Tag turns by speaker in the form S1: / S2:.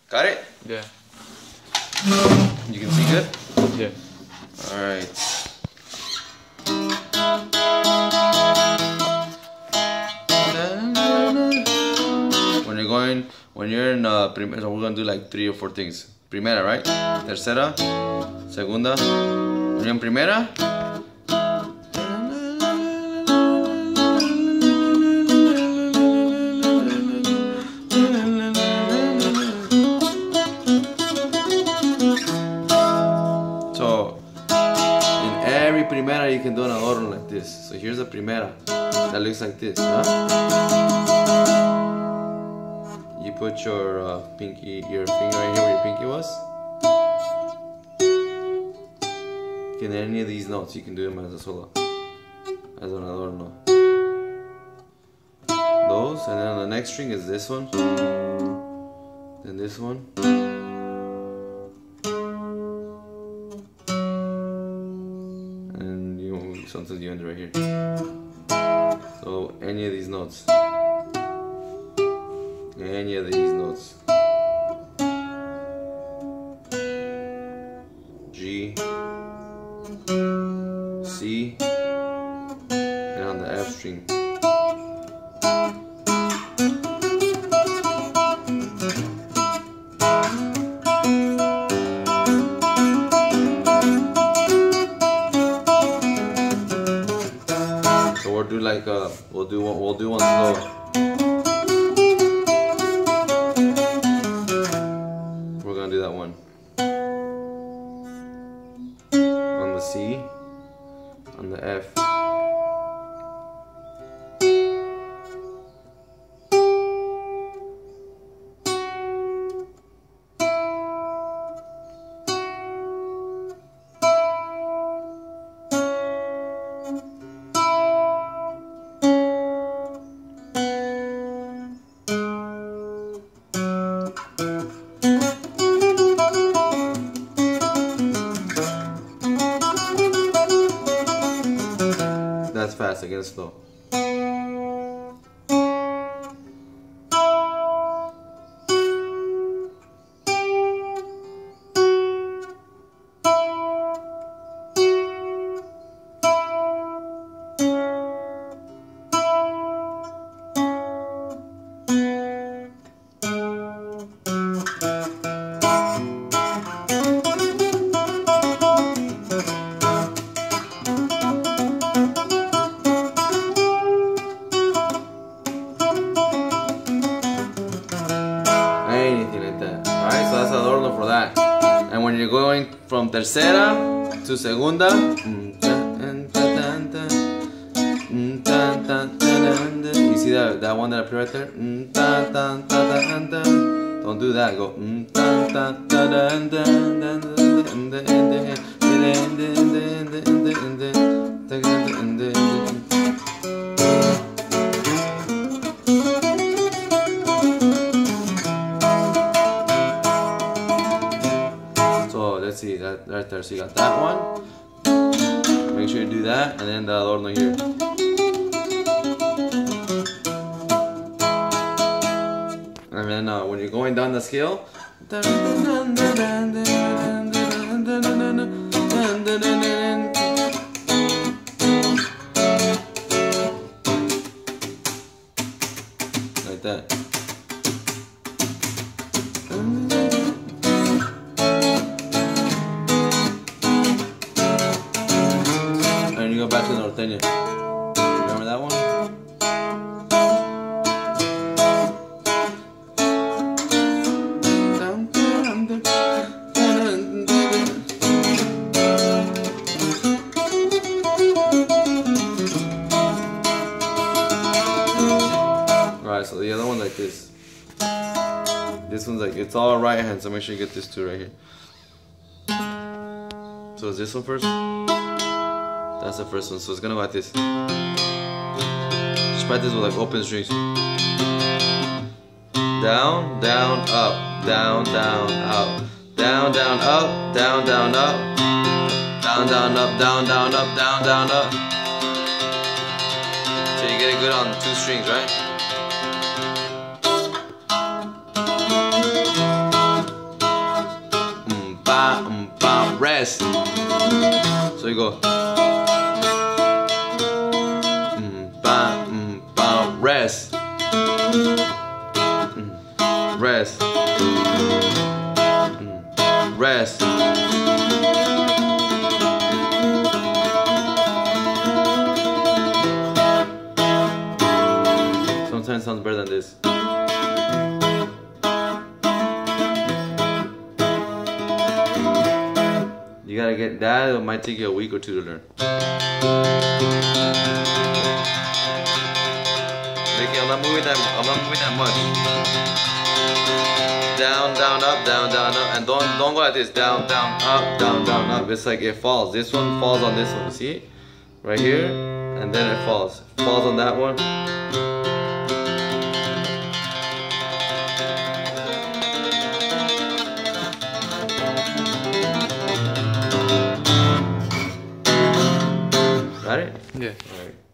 S1: Got it?
S2: Yeah.
S1: You can see good?
S2: Yeah.
S1: Alright. When you're in primera, so we're gonna do like 3 or 4 things. Primera, right? Tercera, segunda. When you're in primera, so in every primera you can do an adorno like this. So here's a primera that looks like this, huh? You put your pinky, your finger right here where your pinky was. In any of these notes, you can do them as a solo, as an adorno. Those, and then on the next string is this one, then this one, and sometimes you end right here. So any of these notes. Any of these notes. G, C, and on the F string. So we'll do like we'll do one slow. Do that one on the C, on the F, that's fast, again slow. Anything like that. Alright, so that's adorno for that. And when you're going from tercera to segunda, you see that one that appeared right there? Don't do that, go. Let's see that right there. So you got that one. Make sure you do that, and then the adorno here. And then when you're going down the scale, like that. And you go back to the norteña. Remember that one? Alright, so the other one like this. This one's like, it's all right hand, so make sure you get this two right here. So is this one first? That's the first one, so it's gonna go like this. Just practice with like open strings. Down, down, up, down, down, up, down, down, up, down, down, up, down, down, up, down, down, up, down, down, up. So you get it good on 2 strings, right? rest. So you go ba, rest, rest, rest. Sometimes sounds better than this. You gotta get that. It might take you a week or two to learn. Mickey, I'm not moving that much. Down, down, up, down, down, up, and don't go like this. Down, down, up, down, down, up. It's like it falls. This one falls on this one. See, right here, and then it falls. Falls on that one. Got it?
S2: Yeah.
S1: All right.